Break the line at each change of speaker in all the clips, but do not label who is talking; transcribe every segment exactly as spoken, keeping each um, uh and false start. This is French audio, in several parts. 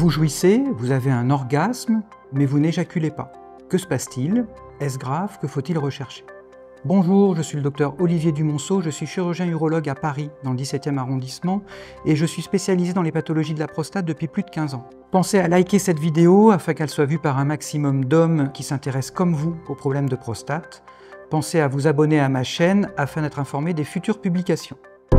Vous jouissez, vous avez un orgasme, mais vous n'éjaculez pas. Que se passe-t-il? Est-ce grave? Que faut-il rechercher? Bonjour, je suis le docteur Olivier Dumonceau, je suis chirurgien urologue à Paris, dans le dix-septième arrondissement, et je suis spécialisé dans les pathologies de la prostate depuis plus de quinze ans. Pensez à liker cette vidéo afin qu'elle soit vue par un maximum d'hommes qui s'intéressent comme vous aux problèmes de prostate. Pensez à vous abonner à ma chaîne afin d'être informé des futures publications.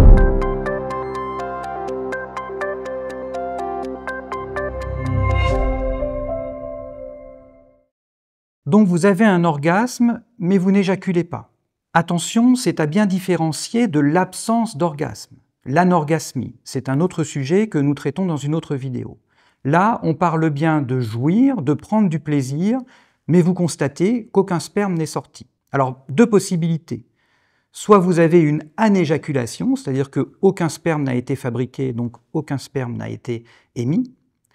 Donc vous avez un orgasme, mais vous n'éjaculez pas. Attention, c'est à bien différencier de l'absence d'orgasme. L'anorgasmie, c'est un autre sujet que nous traitons dans une autre vidéo. Là, on parle bien de jouir, de prendre du plaisir, mais vous constatez qu'aucun sperme n'est sorti. Alors, deux possibilités. Soit vous avez une anéjaculation, c'est-à-dire qu'aucun sperme n'a été fabriqué, donc aucun sperme n'a été émis.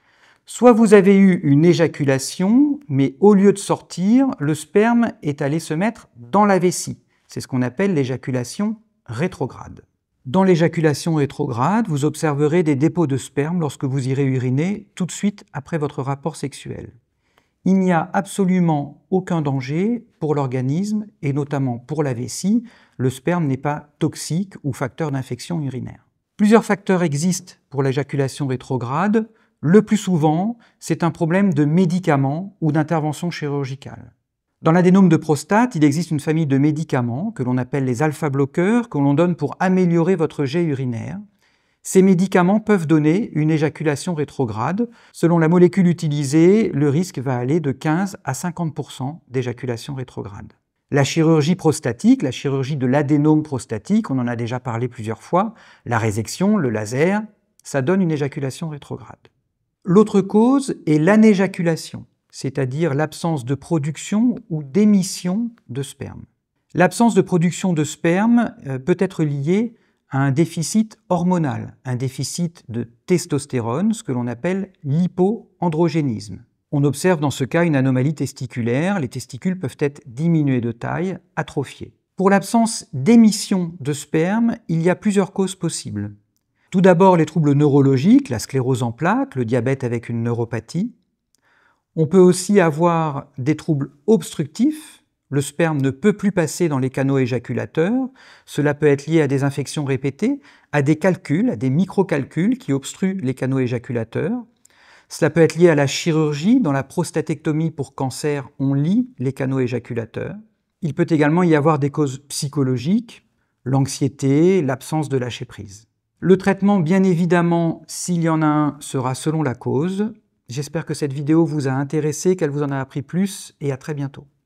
Soit vous avez eu une éjaculation, mais au lieu de sortir, le sperme est allé se mettre dans la vessie. C'est ce qu'on appelle l'éjaculation rétrograde. Dans l'éjaculation rétrograde, vous observerez des dépôts de sperme lorsque vous irez uriner tout de suite après votre rapport sexuel. Il n'y a absolument aucun danger pour l'organisme et notamment pour la vessie. Le sperme n'est pas toxique ou facteur d'infection urinaire. Plusieurs facteurs existent pour l'éjaculation rétrograde. Le plus souvent, c'est un problème de médicaments ou d'intervention chirurgicale. Dans l'adénome de prostate, il existe une famille de médicaments que l'on appelle les alpha-bloqueurs que l'on donne pour améliorer votre jet urinaire. Ces médicaments peuvent donner une éjaculation rétrograde. Selon la molécule utilisée, le risque va aller de quinze à cinquante pour cent d'éjaculation rétrograde. La chirurgie prostatique, la chirurgie de l'adénome prostatique, on en a déjà parlé plusieurs fois, la résection, le laser, ça donne une éjaculation rétrograde. L'autre cause est l'anéjaculation, c'est-à-dire l'absence de production ou d'émission de sperme. L'absence de production de sperme peut être liée à un déficit hormonal, un déficit de testostérone, ce que l'on appelle l'hypoandrogénisme. On observe dans ce cas une anomalie testiculaire, les testicules peuvent être diminués de taille, atrophiés. Pour l'absence d'émission de sperme, il y a plusieurs causes possibles. Tout d'abord, les troubles neurologiques, la sclérose en plaques, le diabète avec une neuropathie. On peut aussi avoir des troubles obstructifs. Le sperme ne peut plus passer dans les canaux éjaculateurs. Cela peut être lié à des infections répétées, à des calculs, à des microcalculs qui obstruent les canaux éjaculateurs. Cela peut être lié à la chirurgie. Dans la prostatectomie pour cancer, on lie les canaux éjaculateurs. Il peut également y avoir des causes psychologiques, l'anxiété, l'absence de lâcher-prise. Le traitement, bien évidemment, s'il y en a un, sera selon la cause. J'espère que cette vidéo vous a intéressé, qu'elle vous en a appris plus, et à très bientôt.